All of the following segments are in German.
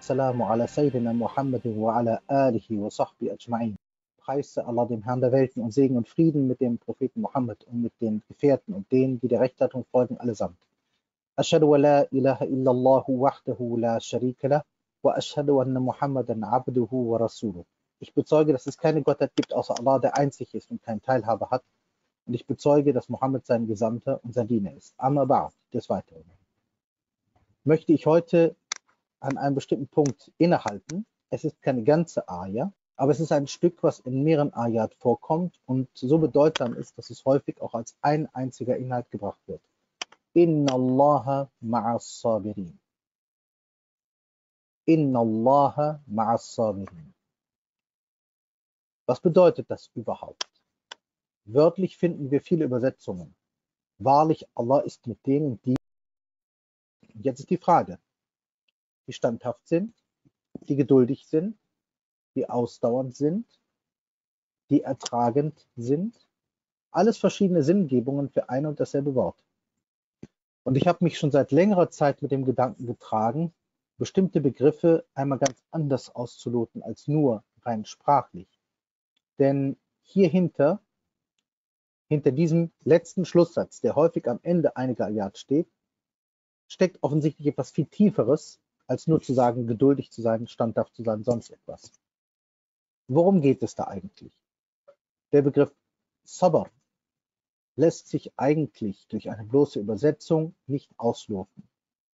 wassalamu ala Sayyidina Muhammadin wa ala alihi wa sahbihi ajma'in. Preis sei Allah, dem Herrn der Welten, und Segen und Frieden mit dem Propheten Muhammad und mit den Gefährten und denen, die der Rechtleitung folgen, allesamt. Ashhadu wa la ilaha illallahu wahdahu la sharika lah wa ashhadu anna Muhammadan abduhu wa rasuluh. Ich bezeuge, dass es keine Gottheit gibt außer Allah, der einzig ist und keinen Teilhaber hat. Und ich bezeuge, dass Mohammed sein Gesandter und sein Diener ist. Amma ba'd, des Weiteren möchte ich heute an einem bestimmten Punkt innehalten. Es ist keine ganze Ayah, aber es ist ein Stück, was in mehreren Ayat vorkommt und so bedeutsam ist, dass es häufig auch als ein einziger Inhalt gebracht wird. Inna Allaha ma'as sabirin. Inna Allaha ma'as sabirin. Was bedeutet das überhaupt? Wörtlich finden wir viele Übersetzungen. Wahrlich, Allah ist mit denen, die... Und jetzt ist die Frage, die standhaft sind, die geduldig sind, die ausdauernd sind, die ertragend sind. Alles verschiedene Sinngebungen für ein und dasselbe Wort. Und ich habe mich schon seit längerer Zeit mit dem Gedanken getragen, bestimmte Begriffe einmal ganz anders auszuloten als nur rein sprachlich. Denn hier hinter diesem letzten Schlusssatz, der häufig am Ende einiger Ayat steht, steckt offensichtlich etwas viel Tieferes, als nur zu sagen, geduldig zu sein, standhaft zu sein, sonst etwas. Worum geht es da eigentlich? Der Begriff Sabr lässt sich eigentlich durch eine bloße Übersetzung nicht ausloten.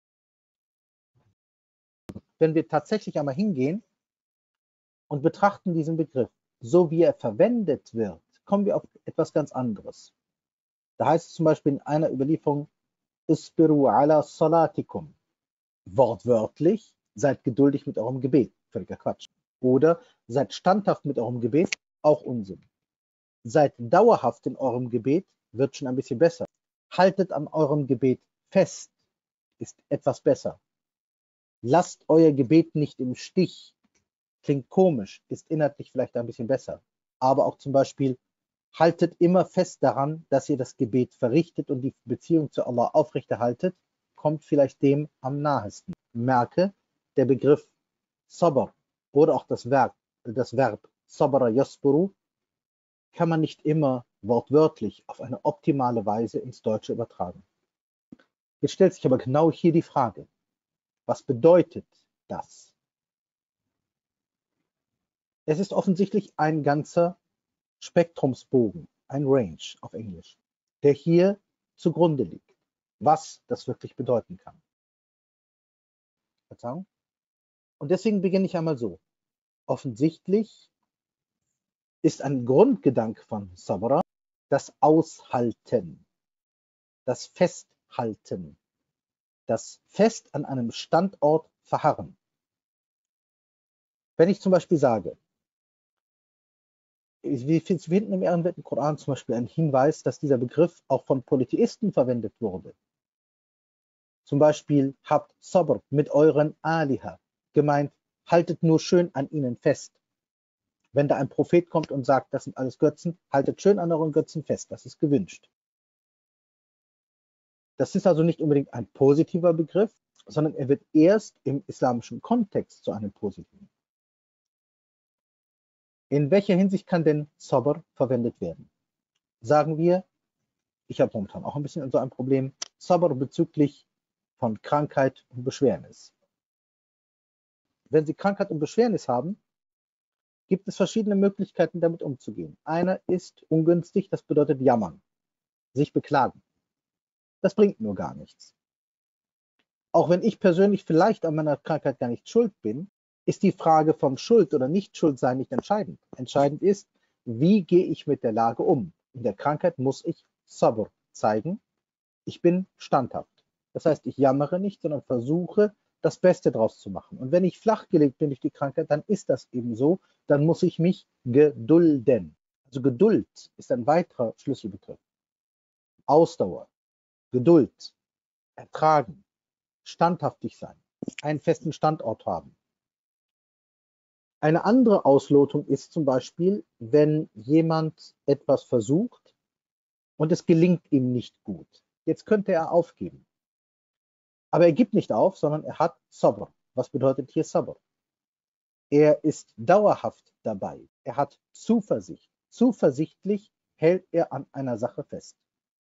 Wenn wir tatsächlich einmal hingehen und betrachten diesen Begriff, so wie er verwendet wird, kommen wir auf etwas ganz anderes. Da heißt es zum Beispiel in einer Überlieferung, Isbiru ala salatikum. Wortwörtlich, seid geduldig mit eurem Gebet. Völliger Quatsch. Oder seid standhaft mit eurem Gebet, auch Unsinn. Seid dauerhaft in eurem Gebet, wird schon ein bisschen besser. Haltet an eurem Gebet fest, ist etwas besser. Lasst euer Gebet nicht im Stich. Klingt komisch, ist inhaltlich vielleicht ein bisschen besser. Aber auch zum Beispiel, haltet immer fest daran, dass ihr das Gebet verrichtet und die Beziehung zu Allah aufrechterhaltet, kommt vielleicht dem am nahesten. Merke, der Begriff Sabr oder auch das Verb Sabra yasburu kann man nicht immer wortwörtlich auf eine optimale Weise ins Deutsche übertragen. Jetzt stellt sich aber genau hier die Frage, was bedeutet das? Es ist offensichtlich ein ganzer Spektrumsbogen, ein Range auf Englisch, der hier zugrunde liegt, was das wirklich bedeuten kann. Verzeihung? Und deswegen beginne ich einmal so. Offensichtlich ist ein Grundgedanke von Sabra das Aushalten, das Festhalten, das fest an einem Standort verharren. Wenn ich zum Beispiel sage, wir finden im ehrenwerten Koran zum Beispiel einen Hinweis, dass dieser Begriff auch von Polytheisten verwendet wurde. Zum Beispiel habt Sabr mit euren Aliha, gemeint, haltet nur schön an ihnen fest. Wenn da ein Prophet kommt und sagt, das sind alles Götzen, haltet schön an euren Götzen fest, das ist gewünscht. Das ist also nicht unbedingt ein positiver Begriff, sondern er wird erst im islamischen Kontext zu einem positiven. In welcher Hinsicht kann denn Sabr verwendet werden? Sagen wir, ich habe momentan auch ein bisschen so ein Problem, Sabr bezüglich von Krankheit und Beschwernis. Wenn Sie Krankheit und Beschwernis haben, gibt es verschiedene Möglichkeiten, damit umzugehen. Einer ist ungünstig, das bedeutet jammern, sich beklagen. Das bringt nur gar nichts. Auch wenn ich persönlich vielleicht an meiner Krankheit gar nicht schuld bin, ist die Frage vom Schuld oder Nicht-Schuld-Sein nicht entscheidend. Entscheidend ist, wie gehe ich mit der Lage um. In der Krankheit muss ich Sabr zeigen. Ich bin standhaft. Das heißt, ich jammere nicht, sondern versuche, das Beste draus zu machen. Und wenn ich flachgelegt bin durch die Krankheit, dann ist das eben so. Dann muss ich mich gedulden. Also Geduld ist ein weiterer Schlüsselbegriff. Ausdauer, Geduld, ertragen, standhaftig sein, einen festen Standort haben. Eine andere Auslotung ist zum Beispiel, wenn jemand etwas versucht und es gelingt ihm nicht gut. Jetzt könnte er aufgeben. Aber er gibt nicht auf, sondern er hat Sabr. Was bedeutet hier Sabr? Er ist dauerhaft dabei. Er hat Zuversicht. Zuversichtlich hält er an einer Sache fest.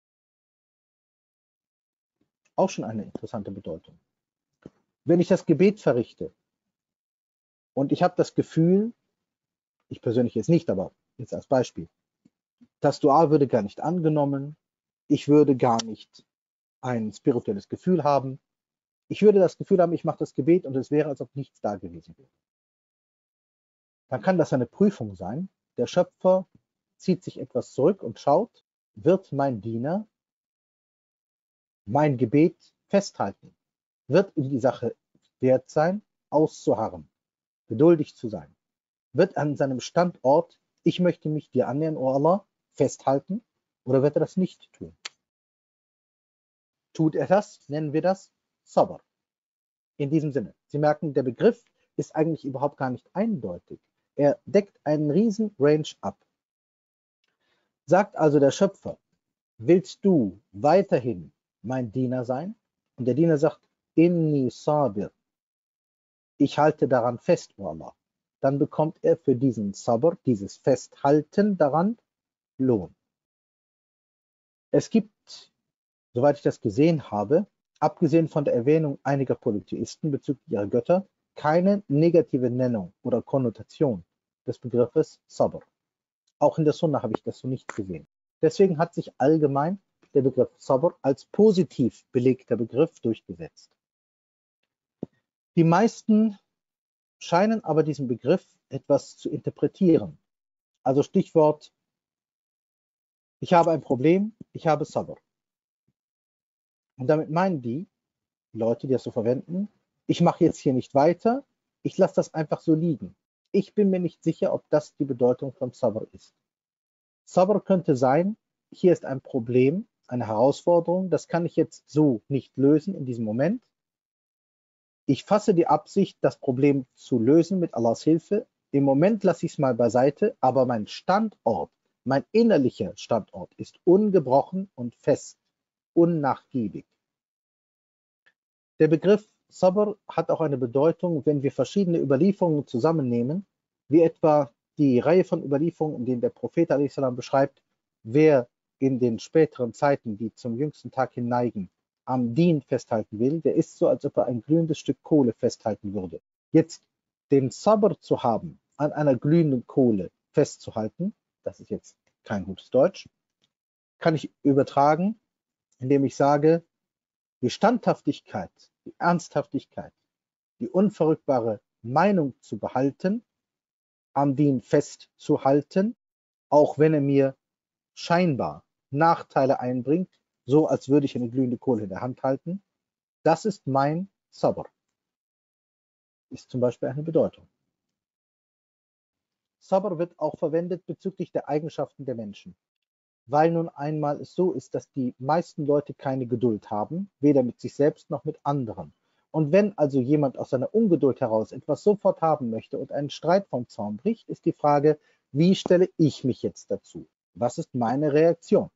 Auch schon eine interessante Bedeutung. Wenn ich das Gebet verrichte und ich habe das Gefühl, ich persönlich jetzt nicht, aber jetzt als Beispiel, das Dua würde gar nicht angenommen, ich würde gar nicht ein spirituelles Gefühl haben, ich würde das Gefühl haben, ich mache das Gebet und es wäre, als ob nichts da gewesen wäre. Dann kann das eine Prüfung sein. Der Schöpfer zieht sich etwas zurück und schaut, wird mein Diener mein Gebet festhalten? Wird ihm die Sache wert sein, auszuharren, geduldig zu sein? Wird an seinem Standort, ich möchte mich dir annähern, oh Allah, festhalten, oder wird er das nicht tun? Tut er das, nennen wir das Sabr. In diesem Sinne, Sie merken, der Begriff ist eigentlich überhaupt gar nicht eindeutig. Er deckt einen riesen Range ab. Sagt also der Schöpfer, willst du weiterhin mein Diener sein? Und der Diener sagt, Inni sabir, ich halte daran fest, O Allah. Dann bekommt er für diesen Sabr, dieses Festhalten daran, Lohn. Es gibt, soweit ich das gesehen habe, abgesehen von der Erwähnung einiger Polytheisten bezüglich ihrer Götter, keine negative Nennung oder Konnotation des Begriffes Sabr. Auch in der Sunna habe ich das so nicht gesehen. Deswegen hat sich allgemein der Begriff Sabr als positiv belegter Begriff durchgesetzt. Die meisten scheinen aber diesen Begriff etwas zu interpretieren. Also Stichwort, ich habe ein Problem, ich habe Sabr. Und damit meinen die Leute, die das so verwenden, ich mache jetzt hier nicht weiter, ich lasse das einfach so liegen. Ich bin mir nicht sicher, ob das die Bedeutung von Sabr ist. Sabr könnte sein, hier ist ein Problem, eine Herausforderung, das kann ich jetzt so nicht lösen in diesem Moment. Ich fasse die Absicht, das Problem zu lösen mit Allahs Hilfe. Im Moment lasse ich es mal beiseite, aber mein Standort, mein innerlicher Standort ist ungebrochen und fest, unnachgiebig. Der Begriff Sabr hat auch eine Bedeutung, wenn wir verschiedene Überlieferungen zusammennehmen, wie etwa die Reihe von Überlieferungen, in denen der Prophet a.s. beschreibt, wer in den späteren Zeiten, die zum jüngsten Tag hin neigen, am Dien festhalten will, der ist so, als ob er ein glühendes Stück Kohle festhalten würde. Jetzt den Sabr zu haben, an einer glühenden Kohle festzuhalten, das ist jetzt kein gutes Deutsch, kann ich übertragen, indem ich sage, die Standhaftigkeit, die Ernsthaftigkeit, die unverrückbare Meinung zu behalten, am Dien festzuhalten, auch wenn er mir scheinbar Nachteile einbringt, so als würde ich eine glühende Kohle in der Hand halten, das ist mein Sabr. Ist zum Beispiel eine Bedeutung. Sabr wird auch verwendet bezüglich der Eigenschaften der Menschen, weil nun einmal es so ist, dass die meisten Leute keine Geduld haben, weder mit sich selbst noch mit anderen. Und wenn also jemand aus seiner Ungeduld heraus etwas sofort haben möchte und einen Streit vom Zaun bricht, ist die Frage, wie stelle ich mich jetzt dazu? Was ist meine Reaktion?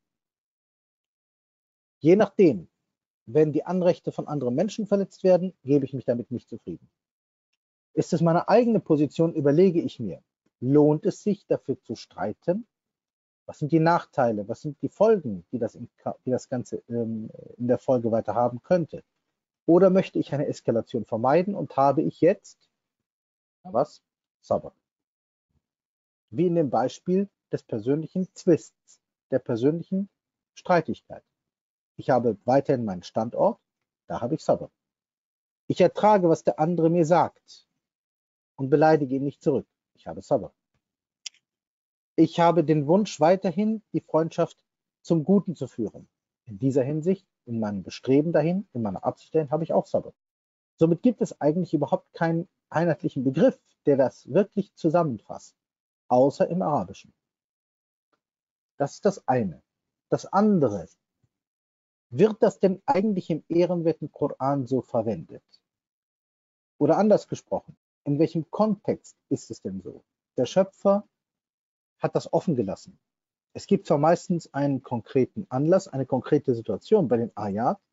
Je nachdem, wenn die Anrechte von anderen Menschen verletzt werden, gebe ich mich damit nicht zufrieden. Ist es meine eigene Position, überlege ich mir, lohnt es sich dafür zu streiten? Was sind die Nachteile? Was sind die Folgen, die das Ganze in der Folge weiter haben könnte? Oder möchte ich eine Eskalation vermeiden und habe ich jetzt, was? Sabr. Wie in dem Beispiel des persönlichen Zwists, der persönlichen Streitigkeit. Ich habe weiterhin meinen Standort, da habe ich Sabr. Ich ertrage, was der andere mir sagt und beleidige ihn nicht zurück. Ich habe Sabr. Ich habe den Wunsch, weiterhin die Freundschaft zum Guten zu führen. In dieser Hinsicht, in meinem Bestreben dahin, in meiner Absicht dahin, habe ich auch Sabr. Somit gibt es eigentlich überhaupt keinen einheitlichen Begriff, der das wirklich zusammenfasst, außer im Arabischen. Das ist das eine. Das andere, wird das denn eigentlich im ehrenwerten Koran so verwendet? Oder anders gesprochen, in welchem Kontext ist es denn so? Der Schöpfer hat das offen gelassen. Es gibt zwar meistens einen konkreten Anlass, eine konkrete Situation bei den Ayat,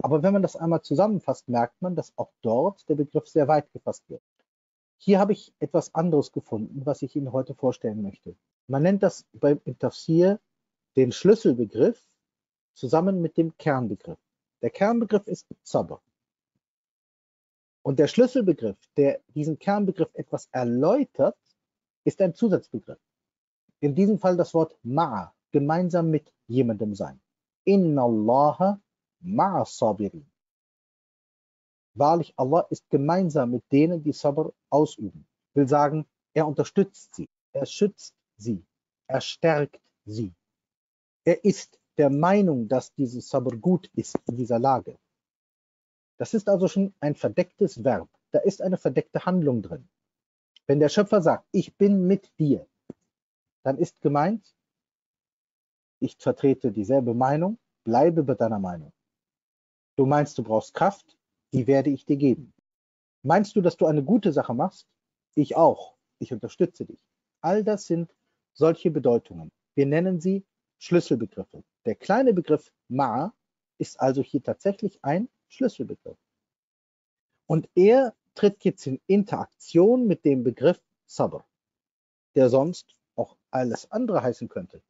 Aber wenn man das einmal zusammenfasst, merkt man, dass auch dort der Begriff sehr weit gefasst wird. Hier habe ich etwas anderes gefunden, was ich Ihnen heute vorstellen möchte. Man nennt das im Tafsir den Schlüsselbegriff zusammen mit dem Kernbegriff. Der Kernbegriff ist Sabr. Und der Schlüsselbegriff, der diesen Kernbegriff etwas erläutert, ist ein Zusatzbegriff. In diesem Fall das Wort ma'a, gemeinsam mit jemandem sein. Inna Allaha ma'a sabirin. Wahrlich, Allah ist gemeinsam mit denen, die Sabr ausüben. Will sagen, er unterstützt sie, er schützt sie, er stärkt sie. Er ist der Meinung, dass dieses Sabr gut ist in dieser Lage. Das ist also schon ein verdecktes Verb. Da ist eine verdeckte Handlung drin. Wenn der Schöpfer sagt, ich bin mit dir, dann ist gemeint, ich vertrete dieselbe Meinung, bleibe bei deiner Meinung. Du meinst, du brauchst Kraft, die werde ich dir geben. Meinst du, dass du eine gute Sache machst? Ich auch. Ich unterstütze dich. All das sind solche Bedeutungen. Wir nennen sie Schlüsselbegriffe. Der kleine Begriff Ma ist also hier tatsächlich ein Schlüsselbegriff. Und er tritt jetzt in Interaktion mit dem Begriff Sabr, der sonst auch alles andere heißen könnte.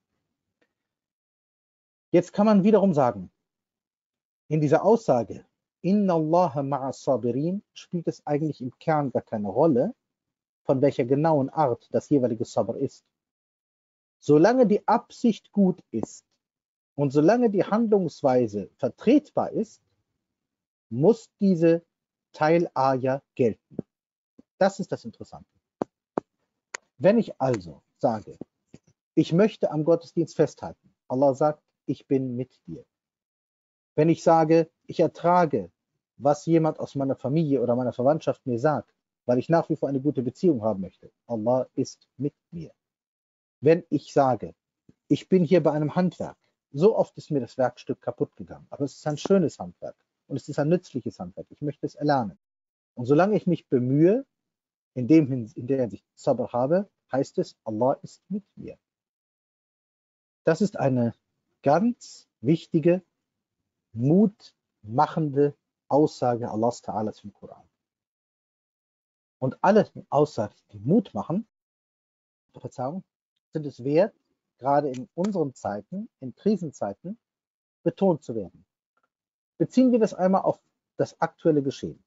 Jetzt kann man wiederum sagen, in dieser Aussage, Inna Allaha ma'a sabirin, spielt es eigentlich im Kern gar keine Rolle, von welcher genauen Art das jeweilige Sabr ist. Solange die Absicht gut ist und solange die Handlungsweise vertretbar ist, muss diese Teil-Aja gelten. Das ist das Interessante. Wenn ich also sage, ich möchte am Gottesdienst festhalten, Allah sagt, ich bin mit dir. Wenn ich sage, ich ertrage, was jemand aus meiner Familie oder meiner Verwandtschaft mir sagt, weil ich nach wie vor eine gute Beziehung haben möchte, Allah ist mit mir. Wenn ich sage, ich bin hier bei einem Handwerk, so oft ist mir das Werkstück kaputt gegangen, aber es ist ein schönes Handwerk und es ist ein nützliches Handwerk, ich möchte es erlernen. Und solange ich mich bemühe, in der Hinsicht Sabr habe, heißt es, Allah ist mit mir. Das ist eine ganz wichtige, mutmachende Aussage Allahs Ta'ala im Koran. Und alle Aussagen, die Mut machen, Verzeihung, sind es wert, gerade in unseren Zeiten, in Krisenzeiten, betont zu werden. Beziehen wir das einmal auf das aktuelle Geschehen.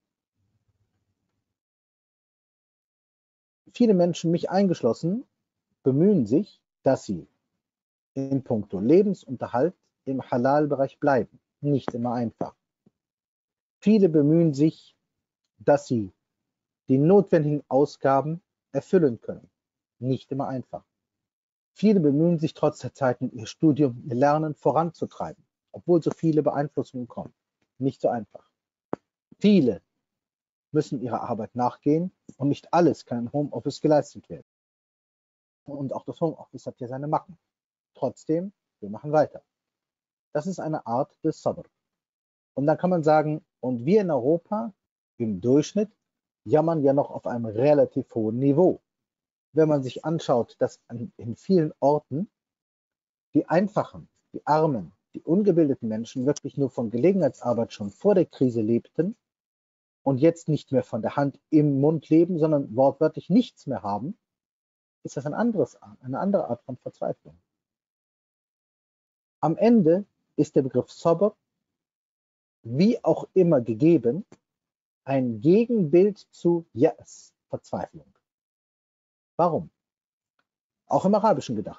Viele Menschen, mich eingeschlossen, bemühen sich, dass sie in puncto Lebensunterhalt im Halal-Bereich bleiben. Nicht immer einfach. Viele bemühen sich, dass sie die notwendigen Ausgaben erfüllen können. Nicht immer einfach. Viele bemühen sich trotz der Zeiten, ihr Studium, ihr Lernen voranzutreiben, obwohl so viele Beeinflussungen kommen. Nicht so einfach. Viele müssen ihrer Arbeit nachgehen und nicht alles kann im Homeoffice geleistet werden. Und auch das Homeoffice hat ja seine Macken. Trotzdem, wir machen weiter. Das ist eine Art des Sabr. Und dann kann man sagen, und wir in Europa im Durchschnitt jammern ja noch auf einem relativ hohen Niveau. Wenn man sich anschaut, dass in vielen Orten die Einfachen, die Armen, die ungebildeten Menschen wirklich nur von Gelegenheitsarbeit schon vor der Krise lebten und jetzt nicht mehr von der Hand im Mund leben, sondern wortwörtlich nichts mehr haben, ist das eine andere Art von Verzweiflung. Am Ende ist der Begriff Sabr, wie auch immer gegeben, ein Gegenbild zu Ya'as, Verzweiflung. Warum? Auch im Arabischen gedacht.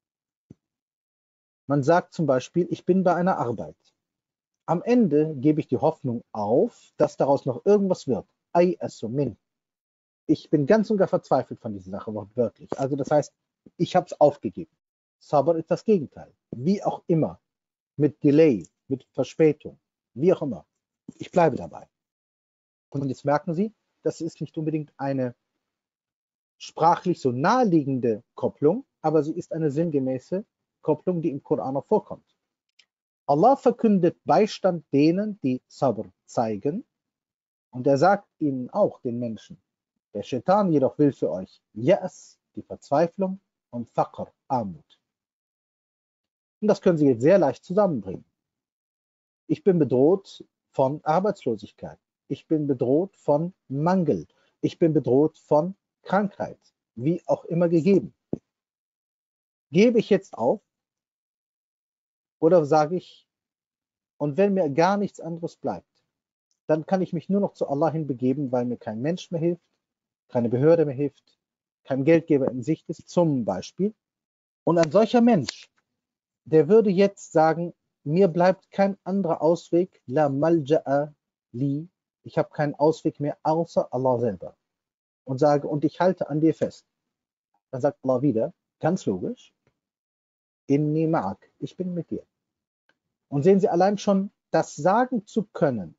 Man sagt zum Beispiel, ich bin bei einer Arbeit. Am Ende gebe ich die Hoffnung auf, dass daraus noch irgendwas wird. Min. Ich bin ganz und gar verzweifelt von dieser Sache, wortwörtlich. Also das heißt, ich habe es aufgegeben. Sabr ist das Gegenteil. Wie auch immer. Mit Delay, mit Verspätung, wie auch immer. Ich bleibe dabei. Und jetzt merken Sie, das ist nicht unbedingt eine sprachlich so naheliegende Kopplung, aber sie ist eine sinngemäße Kopplung, die im Koran auch vorkommt. Allah verkündet Beistand denen, die Sabr zeigen, und er sagt ihnen auch, den Menschen. Der Shaitan jedoch will für euch Ya'as, die Verzweiflung, und Faqr, Armut. Und das können Sie jetzt sehr leicht zusammenbringen. Ich bin bedroht von Arbeitslosigkeit. Ich bin bedroht von Mangel. Ich bin bedroht von Krankheit, wie auch immer gegeben. Gebe ich jetzt auf oder sage ich, und wenn mir gar nichts anderes bleibt, dann kann ich mich nur noch zu Allah hinbegeben, weil mir kein Mensch mehr hilft, keine Behörde mehr hilft, kein Geldgeber in Sicht ist, zum Beispiel. Und ein solcher Mensch, der würde jetzt sagen, mir bleibt kein anderer Ausweg, la malja'a li, ich habe keinen Ausweg mehr außer Allah selber. Und sage, und ich halte an dir fest. Dann sagt Allah wieder, ganz logisch, inni ma'ak, ich bin mit dir. Und sehen Sie allein schon, das sagen zu können,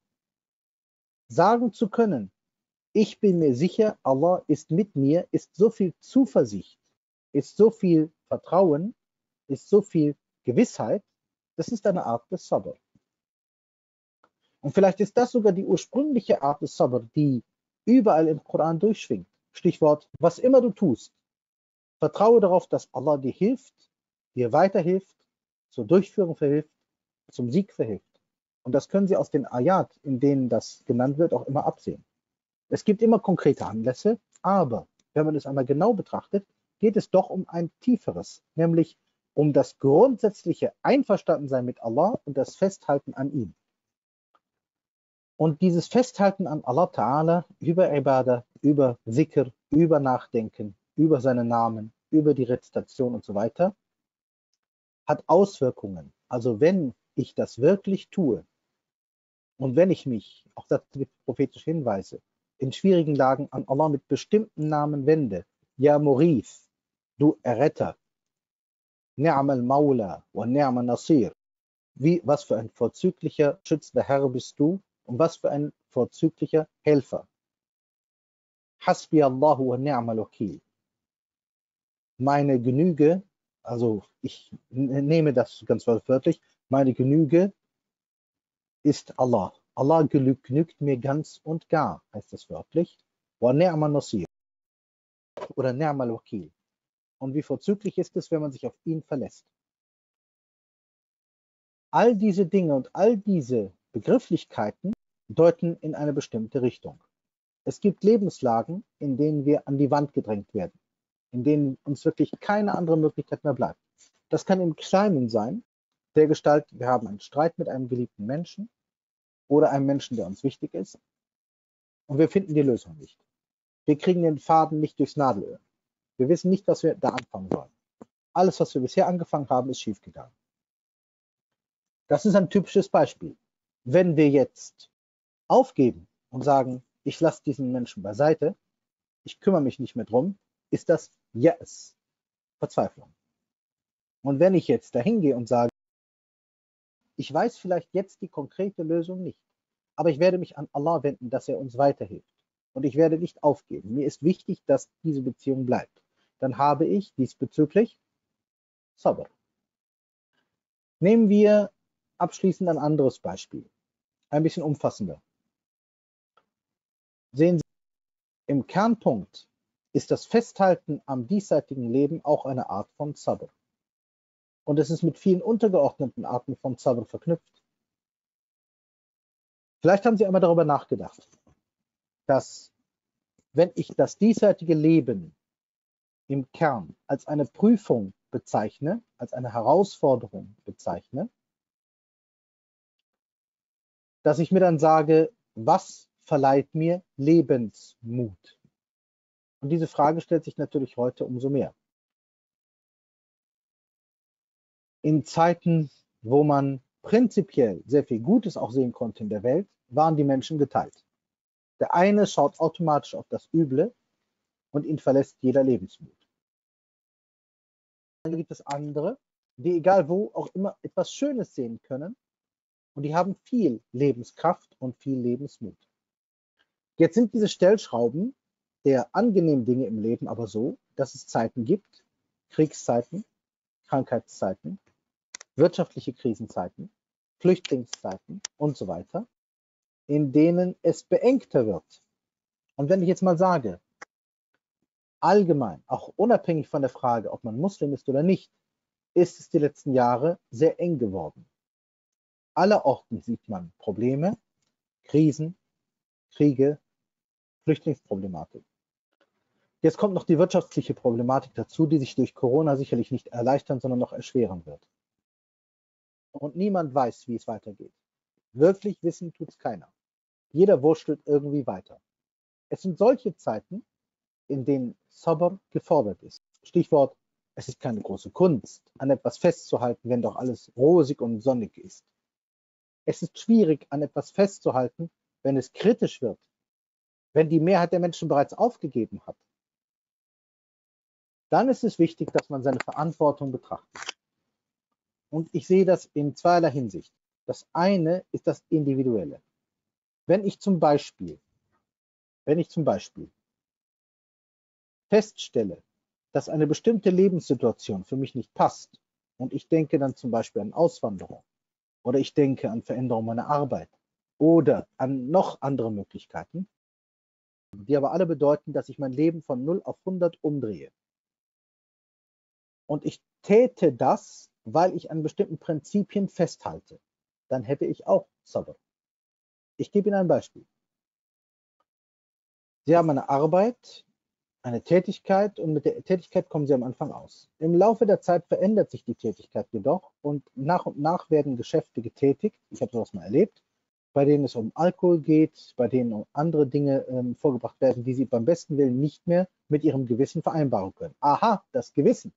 ich bin mir sicher, Allah ist mit mir, ist so viel Zuversicht, ist so viel Vertrauen, ist so viel Gewissheit, das ist eine Art des Sabr. Und vielleicht ist das sogar die ursprüngliche Art des Sabr, die überall im Koran durchschwingt. Stichwort, was immer du tust, vertraue darauf, dass Allah dir hilft, dir weiterhilft, zur Durchführung verhilft, zum Sieg verhilft. Und das können Sie aus den Ayat, in denen das genannt wird, auch immer absehen. Es gibt immer konkrete Anlässe, aber wenn man es einmal genau betrachtet, geht es doch um ein tieferes, nämlich um das grundsätzliche Einverstandensein mit Allah und das Festhalten an ihm. Und dieses Festhalten an Allah Ta'ala über Ibadah, über Zikr, über Nachdenken, über seine Namen, über die Rezitation und so weiter, hat Auswirkungen. Also wenn ich das wirklich tue und wenn ich mich, auch das gibt prophetische Hinweise, in schwierigen Lagen an Allah mit bestimmten Namen wende, Ja Murith, du Erretter, Ni'mal Maula wa Ni'mal Nasir, was für ein vorzüglicher schützender Herr bist du und was für ein vorzüglicher Helfer. Hasbi Allahu wa Ni'mal Wakil. Meine Genüge, also ich nehme das ganz wörtlich, meine Genüge ist Allah. Allah genügt mir ganz und gar, heißt das wörtlich. Wa Ni'mal Nasir oder Ni'mal Wakil. Und wie vorzüglich ist es, wenn man sich auf ihn verlässt. All diese Dinge und all diese Begrifflichkeiten deuten in eine bestimmte Richtung. Es gibt Lebenslagen, in denen wir an die Wand gedrängt werden, in denen uns wirklich keine andere Möglichkeit mehr bleibt. Das kann im Kleinen sein, der Gestalt, wir haben einen Streit mit einem geliebten Menschen oder einem Menschen, der uns wichtig ist, und wir finden die Lösung nicht. Wir kriegen den Faden nicht durchs Nadelöhr. Wir wissen nicht, was wir da anfangen sollen. Alles, was wir bisher angefangen haben, ist schiefgegangen. Das ist ein typisches Beispiel. Wenn wir jetzt aufgeben und sagen, ich lasse diesen Menschen beiseite, ich kümmere mich nicht mehr drum, ist das Yes, Verzweiflung. Und wenn ich jetzt dahin gehe und sage, ich weiß vielleicht jetzt die konkrete Lösung nicht, aber ich werde mich an Allah wenden, dass er uns weiterhilft. Und ich werde nicht aufgeben. Mir ist wichtig, dass diese Beziehung bleibt. Dann habe ich diesbezüglich Sabr. Nehmen wir abschließend ein anderes Beispiel, ein bisschen umfassender. Sehen Sie, im Kernpunkt ist das Festhalten am diesseitigen Leben auch eine Art von Sabr. Und es ist mit vielen untergeordneten Arten von Sabr verknüpft. Vielleicht haben Sie einmal darüber nachgedacht, dass wenn ich das diesseitige Leben im Kern als eine Prüfung bezeichne, als eine Herausforderung bezeichne, dass ich mir dann sage, was verleiht mir Lebensmut? Und diese Frage stellt sich natürlich heute umso mehr. In Zeiten, wo man prinzipiell sehr viel Gutes auch sehen konnte in der Welt, waren die Menschen geteilt. Der eine schaut automatisch auf das Üble und ihn verlässt jeder Lebensmut. Dann gibt es andere, die egal wo auch immer etwas Schönes sehen können und die haben viel Lebenskraft und viel Lebensmut. Jetzt sind diese Stellschrauben der angenehmen Dinge im Leben aber so, dass es Zeiten gibt, Kriegszeiten, Krankheitszeiten, wirtschaftliche Krisenzeiten, Flüchtlingszeiten und so weiter, in denen es beengter wird. Und wenn ich jetzt mal sage, allgemein, auch unabhängig von der Frage, ob man Muslim ist oder nicht, ist es die letzten Jahre sehr eng geworden. Allerorten sieht man Probleme, Krisen, Kriege, Flüchtlingsproblematik. Jetzt kommt noch die wirtschaftliche Problematik dazu, die sich durch Corona sicherlich nicht erleichtern, sondern noch erschweren wird. Und niemand weiß, wie es weitergeht. Wirklich wissen tut es keiner. Jeder wurstelt irgendwie weiter. Es sind solche Zeiten, in denen Sabr gefordert ist. Stichwort, es ist keine große Kunst, an etwas festzuhalten, wenn doch alles rosig und sonnig ist. Es ist schwierig, an etwas festzuhalten, wenn es kritisch wird, wenn die Mehrheit der Menschen bereits aufgegeben hat. Dann ist es wichtig, dass man seine Verantwortung betrachtet. Und ich sehe das in zweierlei Hinsicht. Das eine ist das Individuelle. Wenn ich zum Beispiel feststelle, dass eine bestimmte Lebenssituation für mich nicht passt und ich denke dann zum Beispiel an Auswanderung oder ich denke an Veränderung meiner Arbeit oder an noch andere Möglichkeiten, die aber alle bedeuten, dass ich mein Leben von 0 auf 100 umdrehe. Und ich täte das, weil ich an bestimmten Prinzipien festhalte, dann hätte ich auch Sabr. Ich gebe Ihnen ein Beispiel. Sie haben eine Arbeit, eine Tätigkeit und mit der Tätigkeit kommen Sie am Anfang aus. Im Laufe der Zeit verändert sich die Tätigkeit jedoch und nach werden Geschäfte getätigt, ich habe sowas mal erlebt, bei denen es um Alkohol geht, bei denen um andere Dinge vorgebracht werden, die Sie beim besten Willen nicht mehr mit Ihrem Gewissen vereinbaren können. Aha, das Gewissen.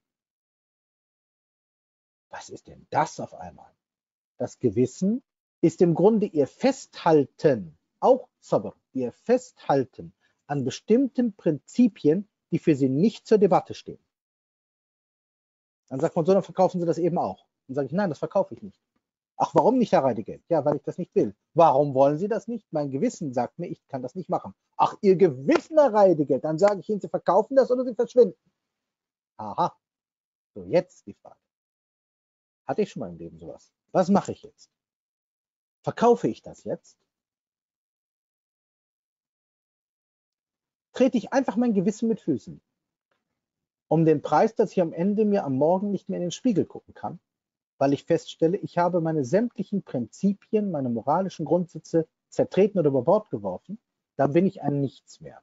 Was ist denn das auf einmal? Das Gewissen ist im Grunde Ihr Festhalten, auch Sabr, Ihr Festhalten an bestimmten Prinzipien, die für Sie nicht zur Debatte stehen. Dann sagt man so, dann verkaufen Sie das eben auch. Dann sage ich, nein, das verkaufe ich nicht. Ach, warum nicht, Herr Reidigeld? Ja, weil ich das nicht will. Warum wollen Sie das nicht? Mein Gewissen sagt mir, ich kann das nicht machen. Ach, Ihr Gewissen, Herr Reidigeld, dann sage ich Ihnen, Sie verkaufen das oder Sie verschwinden. Aha, so jetzt die Frage. Hatte ich schon mal im Leben sowas? Was mache ich jetzt? Verkaufe ich das jetzt? Trete ich einfach mein Gewissen mit Füßen? Um den Preis, dass ich am Ende mir am Morgen nicht mehr in den Spiegel gucken kann, weil ich feststelle, ich habe meine sämtlichen Prinzipien, meine moralischen Grundsätze zertreten oder über Bord geworfen, dann bin ich ein Nichts mehr.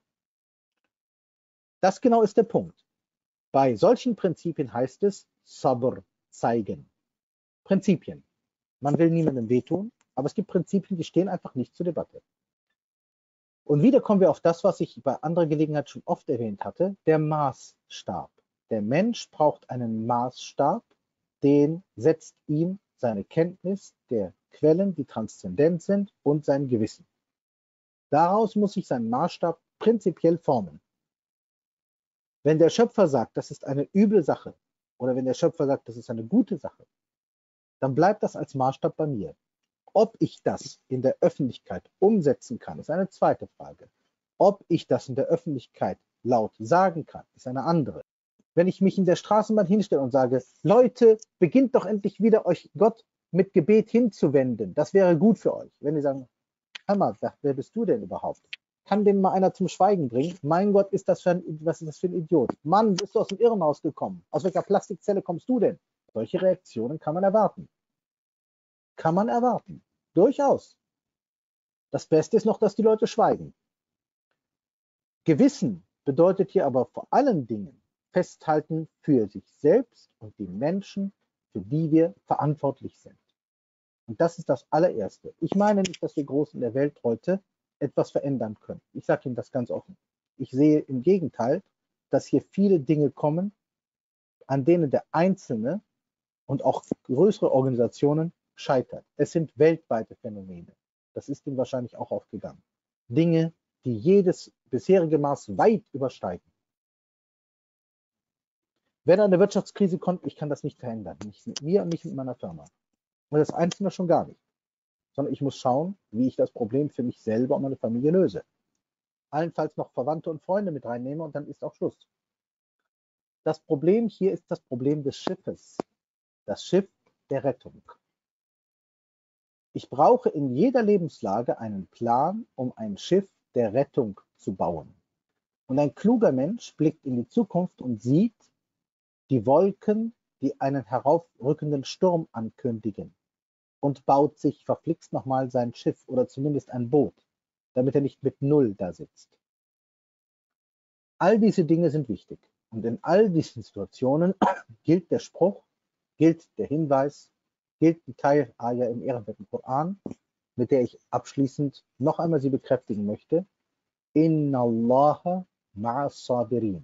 Das genau ist der Punkt. Bei solchen Prinzipien heißt es Sabr zeigen. Prinzipien. Man will niemandem wehtun, aber es gibt Prinzipien, die stehen einfach nicht zur Debatte. Und wieder kommen wir auf das, was ich bei anderer Gelegenheit schon oft erwähnt hatte, der Maßstab. Der Mensch braucht einen Maßstab, den setzt ihm seine Kenntnis der Quellen, die transzendent sind, und sein Gewissen. Daraus muss sich sein Maßstab prinzipiell formen. Wenn der Schöpfer sagt, das ist eine üble Sache, oder wenn der Schöpfer sagt, das ist eine gute Sache, dann bleibt das als Maßstab bei mir. Ob ich das in der Öffentlichkeit umsetzen kann, ist eine zweite Frage. Ob ich das in der Öffentlichkeit laut sagen kann, ist eine andere. Wenn ich mich in der Straßenbahn hinstelle und sage, Leute, beginnt doch endlich wieder euch Gott mit Gebet hinzuwenden, das wäre gut für euch. Wenn die sagen, hör mal, wer bist du denn überhaupt? Kann den mal einer zum Schweigen bringen? Mein Gott, was ist das für ein Idiot? Mann, bist du aus dem Irrenhaus gekommen? Aus welcher Plastikzelle kommst du denn? Solche Reaktionen kann man erwarten. Kann man erwarten. Durchaus. Das Beste ist noch, dass die Leute schweigen. Gewissen bedeutet hier aber vor allen Dingen festhalten für sich selbst und die Menschen, für die wir verantwortlich sind. Und das ist das allererste. Ich meine nicht, dass wir groß in der Welt heute etwas verändern können. Ich sage Ihnen das ganz offen. Ich sehe im Gegenteil, dass hier viele Dinge kommen, an denen der Einzelne und auch größere Organisationen scheitern. Es sind weltweite Phänomene. Das ist Ihnen wahrscheinlich auch aufgegangen. Dinge, die jedes bisherige Maß weit übersteigen. Wenn eine Wirtschaftskrise kommt, ich kann das nicht verändern. Nicht mit mir und nicht mit meiner Firma. Und das Einzelne schon gar nicht. Sondern ich muss schauen, wie ich das Problem für mich selber und meine Familie löse. Allenfalls noch Verwandte und Freunde mit reinnehme und dann ist auch Schluss. Das Problem hier ist das Problem des Schiffes. Das Schiff der Rettung. Ich brauche in jeder Lebenslage einen Plan, um ein Schiff der Rettung zu bauen. Und ein kluger Mensch blickt in die Zukunft und sieht die Wolken, die einen heraufrückenden Sturm ankündigen. und baut sich verflixt nochmal sein Schiff oder zumindest ein Boot, damit er nicht mit Null da sitzt. All diese Dinge sind wichtig. Und in all diesen Situationen gilt der Spruch, gilt der Hinweis, gilt die Teil-Ayah im ehrenwerten Koran, mit der ich abschließend noch einmal sie bekräftigen möchte. Inna Allaha ma'as sabirin.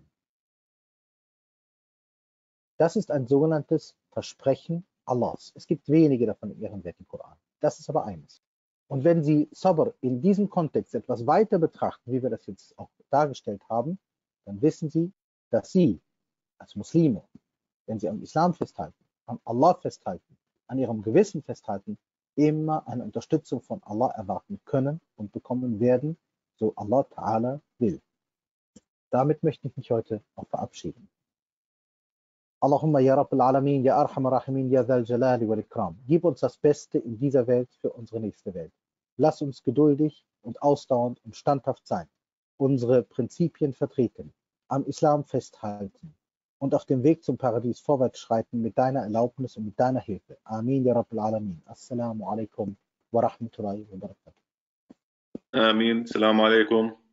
Das ist ein sogenanntes Versprechen Allahs. Es gibt wenige davon im ehrenwerten Koran. Das ist aber eines. Und wenn Sie Sabr in diesem Kontext etwas weiter betrachten, wie wir das jetzt auch dargestellt haben, dann wissen Sie, dass Sie als Muslime, wenn Sie am Islam festhalten, an Allah festhalten, an Ihrem Gewissen festhalten, immer eine Unterstützung von Allah erwarten können und bekommen werden, so Allah Ta'ala will. Damit möchte ich mich heute auch verabschieden. Allahumma ya Rabbal Alamin, ya Arhamar Rahimin, ya Dhal Jalali wal Ikram. Gib uns das Beste in dieser Welt für unsere nächste Welt. Lass uns geduldig und ausdauernd und standhaft sein, unsere Prinzipien vertreten, am Islam festhalten und auf dem Weg zum Paradies vorwärts schreiten mit deiner Erlaubnis und mit deiner Hilfe. Amin ya Rabbal Alamin. Assalamu alaikum wa rahmatullahi wa barakatuh. Amin. Assalamu alaikum.